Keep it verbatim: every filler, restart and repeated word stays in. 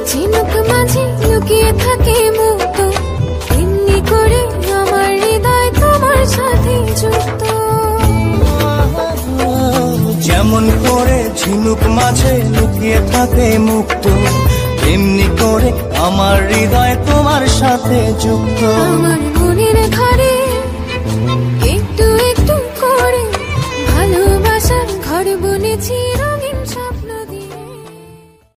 ঝিনুক মাঝে লুকিয়ে থাকে মুক্ত, এমনি করে আমার হৃদয় তোমার সাথে যুক্ত। যেমন করে ঝিনুক মাঝে লুকিয়ে থাকে মুক্ত, এমনি করে আমার হৃদয় তোমার সাথে যুক্ত। আমার মনের ঘরে